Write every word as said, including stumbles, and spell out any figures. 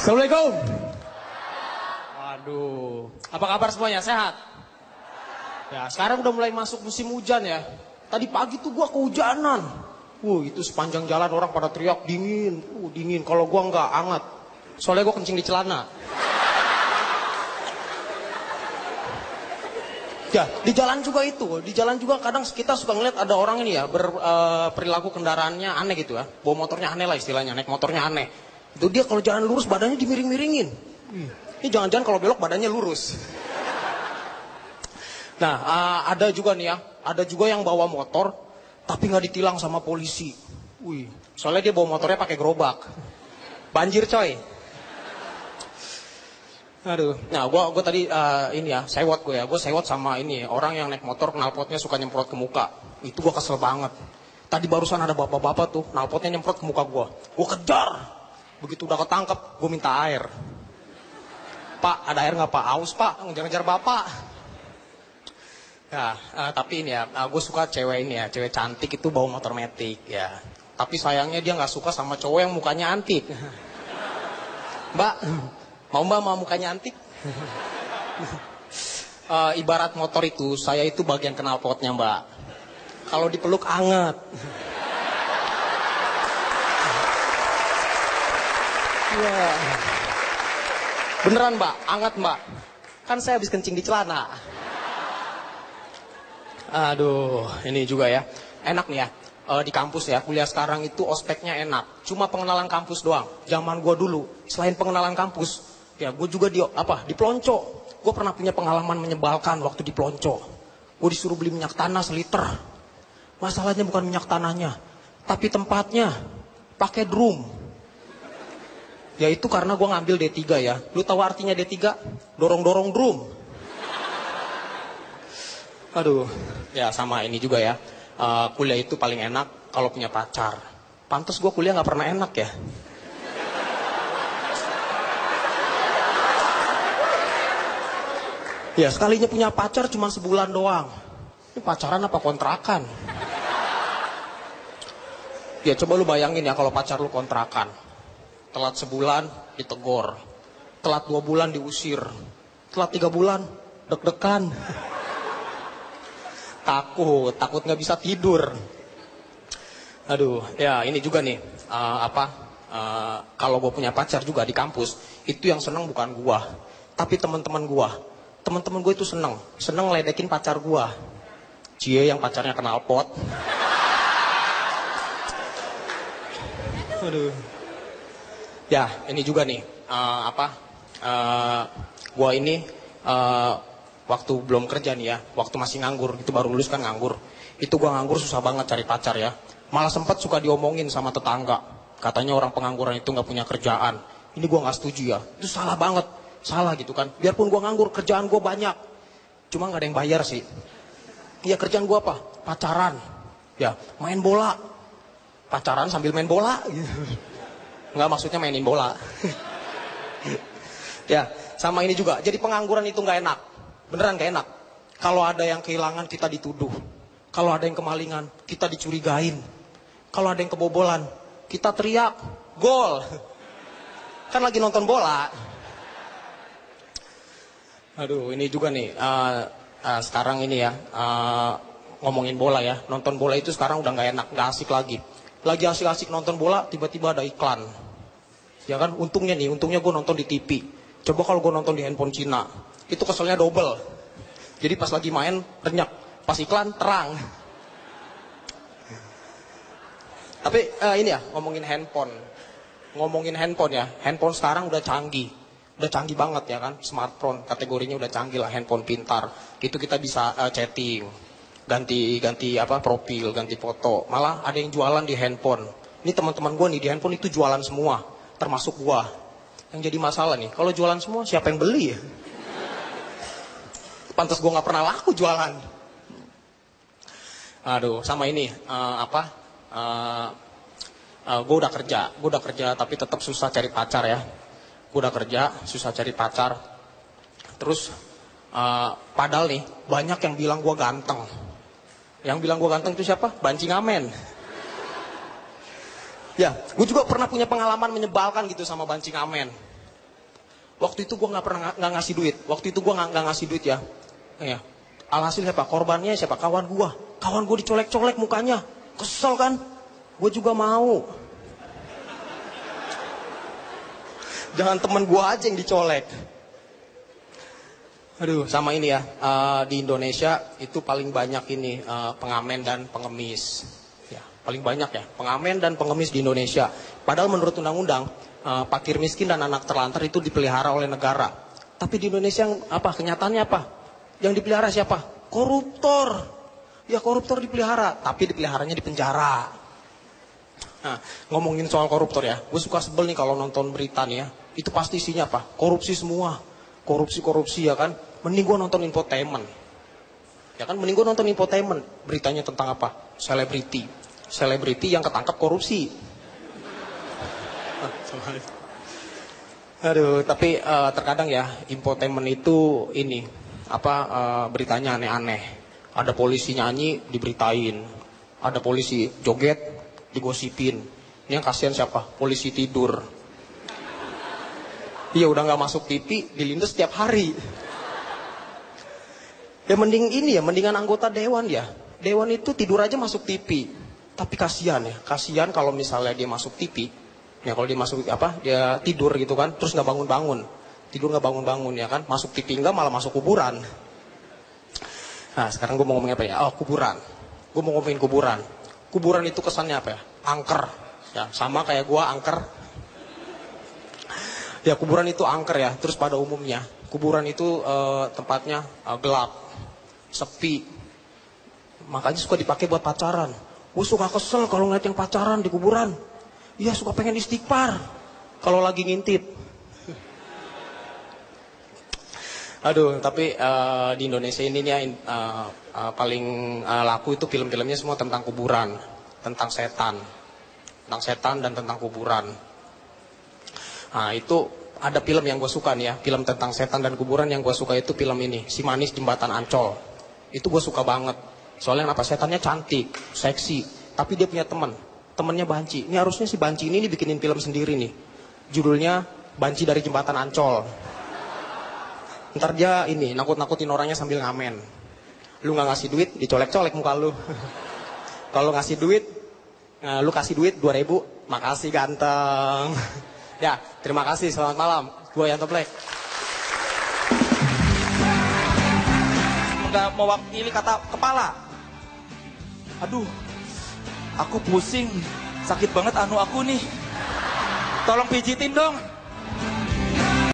Assalamualaikum. Aduh, apa kabar semuanya? Sehat? Ya, sekarang udah mulai masuk musim hujan ya. Tadi pagi tuh gua kehujanan. Wuh, itu sepanjang jalan orang pada teriak dingin. Uh, dingin. Kalau gua nggak hangat. Soalnya gua kencing di celana. Ya, di jalan juga itu. Di jalan juga kadang kita suka ngeliat ada orang ini ya, berperilaku uh, kendaraannya aneh gitu ya. Bawa motornya aneh lah istilahnya, naik motornya aneh. Itu dia kalau jalan lurus badannya dimiring-miringin. Ini jangan-jangan kalau belok badannya lurus. Nah, uh, ada juga nih ya, ada juga yang bawa motor tapi nggak ditilang sama polisi. Wih, soalnya dia bawa motornya pakai gerobak. Banjir coy. Aduh, nah gue gua tadi uh, ini ya, sewot gue ya, gue sewot sama ini orang yang naik motor knalpotnya suka nyemprot ke muka. Itu gue kesel banget. Tadi barusan ada bapak-bapak tuh, knalpotnya nyemprot ke muka gue. Gue kejar. Begitu udah ketangkep, gue minta air. Pak, ada air nggak Pak? Aus Pak, ngejar-ngejar bapak. Ya, uh, tapi ini ya, uh, gue suka cewek ini ya, cewek cantik itu bawa motor metik ya. Tapi sayangnya dia nggak suka sama cowok yang mukanya antik. Mbak, mau mbak mau mukanya antik? uh, ibarat motor itu, saya itu bagian knalpotnya mbak. Kalau dipeluk anget. Ya. Beneran mbak, anget mbak. Kan saya habis kencing di celana. Aduh, ini juga ya. Enak nih ya, e, di kampus ya, kuliah sekarang itu ospeknya enak. Cuma pengenalan kampus doang. Zaman gue dulu, selain pengenalan kampus, ya gue juga di apa di Pelonco. Gue pernah punya pengalaman menyebalkan waktu di Pelonco. Gue disuruh beli minyak tanah seliter. Masalahnya bukan minyak tanahnya, tapi tempatnya pakai drum. Ya itu karena gue ngambil D tiga ya. Lu tahu artinya D tiga? Dorong-dorong drum. Aduh, ya sama ini juga ya. Uh, kuliah itu paling enak kalau punya pacar. Pantes gue kuliah gak pernah enak ya. Ya sekalinya punya pacar cuma sebulan doang. Ini pacaran apa kontrakan? Ya coba lu bayangin ya kalau pacar lu kontrakan. Telat sebulan ditegor, telat dua bulan diusir, telat tiga bulan deg-degan, takut, takut nggak bisa tidur. Aduh, ya ini juga nih uh, apa? Uh, kalau gue punya pacar juga di kampus, itu yang seneng bukan gue, tapi teman-teman gue. Teman-teman gue itu seneng, seneng ngeledekin pacar gue. Cie yang pacarnya knalpot. Aduh. Ya, ini juga nih, uh, apa, uh, gua ini uh, waktu belum kerja nih ya, waktu masih nganggur, itu baru lulus kan nganggur. Itu gua nganggur susah banget cari pacar ya. Malah sempat suka diomongin sama tetangga. Katanya orang pengangguran itu gak punya kerjaan. Ini gua gak setuju ya, itu salah banget, salah gitu kan. Biarpun gua nganggur, kerjaan gua banyak. Cuma gak ada yang bayar sih. Iya kerjaan gua apa? Pacaran. Ya, main bola. Pacaran sambil main bola gitu. Nggak maksudnya mainin bola. Ya, sama ini juga. Jadi pengangguran itu nggak enak. Beneran nggak enak. Kalau ada yang kehilangan kita dituduh. Kalau ada yang kemalingan kita dicurigain. Kalau ada yang kebobolan kita teriak gol. Kan lagi nonton bola. Aduh, ini juga nih. Uh, uh, sekarang ini ya uh, ngomongin bola ya. Nonton bola itu sekarang udah nggak enak, nggak asik lagi. Lagi asik-asik nonton bola, tiba-tiba ada iklan. Ya kan, untungnya nih, untungnya gue nonton di T V. Coba kalau gue nonton di handphone Cina, itu keselnya double. Jadi pas lagi main, renyak. Pas iklan, terang. Tapi uh, ini ya, ngomongin handphone. Ngomongin handphone ya, handphone sekarang udah canggih. Udah canggih banget ya kan, smartphone. Kategorinya udah canggih lah, handphone pintar. Itu kita bisa uh, chatting. Ganti ganti apa profil, ganti foto. Malah ada yang jualan di handphone. Ini teman-teman gue nih di handphone itu jualan semua, termasuk gue. Yang jadi masalah nih, kalau jualan semua siapa yang beli ya? Pantas gue nggak pernah laku jualan. Aduh, sama ini uh, apa? Uh, uh, gue udah kerja, gue udah kerja tapi tetap susah cari pacar ya. Gue udah kerja, susah cari pacar. Terus uh, padahal nih banyak yang bilang gue ganteng. Yang bilang gue ganteng itu siapa? Banci ngamen. Ya, gue juga pernah punya pengalaman menyebalkan gitu sama banci ngamen. Waktu itu gue nggak pernah nggak ngasih duit. Waktu itu gue nggak nggak ngasih duit ya. Ya. Alhasil siapa? Korbannya siapa? Kawan gue. Kawan gue dicolek-colek mukanya. Kesel kan? Gue juga mau. Jangan temen gue aja yang dicolek. Aduh, sama ini ya. Uh, di Indonesia itu paling banyak ini uh, pengamen dan pengemis. Ya, paling banyak ya. Pengamen dan pengemis di Indonesia. Padahal menurut undang-undang, uh, fakir miskin dan anak terlantar itu dipelihara oleh negara. Tapi di Indonesia yang apa? Kenyataannya apa? Yang dipelihara siapa? Koruptor. Ya koruptor dipelihara, tapi dipeliharanya di penjara. Nah, ngomongin soal koruptor ya, gue suka sebel nih kalau nonton berita nih ya. Itu pasti isinya apa? Korupsi semua. Korupsi-korupsi ya kan. Mending gue nonton infotainment. Ya kan, mending gue nonton infotainment. Beritanya tentang apa? Selebriti. Selebriti yang ketangkep korupsi. Aduh, tapi uh, terkadang ya, infotainment itu ini, apa, uh, beritanya aneh-aneh. Ada polisi nyanyi, diberitain. Ada polisi joget, digosipin. Ini yang kasihan siapa? Polisi tidur. Iya, udah gak masuk T V, dilindas setiap hari. Ya mending ini ya, mendingan anggota dewan ya. Dewan itu tidur aja masuk T V. Tapi kasihan ya, kasihan kalau misalnya dia masuk T V. Ya kalau dia masuk apa, dia tidur gitu kan, terus nggak bangun-bangun. Tidur nggak bangun-bangun ya kan, masuk T V enggak malah masuk kuburan. Nah sekarang gue mau ngomongin apa ya? Oh kuburan. Gue mau ngomongin kuburan. Kuburan itu kesannya apa ya? Angker. Ya sama kayak gue angker. Ya kuburan itu angker ya. Terus pada umumnya kuburan itu uh, tempatnya uh, gelap, sepi. Makanya suka dipakai buat pacaran. Gue suka kesel kalau ngeliat yang pacaran di kuburan. Iya suka pengen istighfar kalau lagi ngintip. Aduh, tapi uh, di Indonesia ini nih uh, uh, paling uh, laku itu film-filmnya semua tentang kuburan, tentang setan, tentang setan dan tentang kuburan. Nah itu ada film yang gue suka nih ya, film tentang setan dan kuburan yang gue suka itu film ini, Si Manis Jembatan Ancol. Itu gue suka banget. Soalnya apa? Setannya cantik, seksi, tapi dia punya teman. Temennya Banci. Ini harusnya si Banci ini dibikinin film sendiri nih. Judulnya Banci dari Jembatan Ancol. Ntar dia ini nakut-nakutin orangnya sambil ngamen. Lu nggak ngasih duit, dicolek-colek muka lu. Kalau ngasih duit, uh, lu kasih duit dua ribu, makasih ganteng. Ya, terima kasih. Selamat malam. Gua Yanto Black. Nggak mewakili kata kepala. Aduh, aku pusing. Sakit banget anu aku nih. Tolong pijitin dong.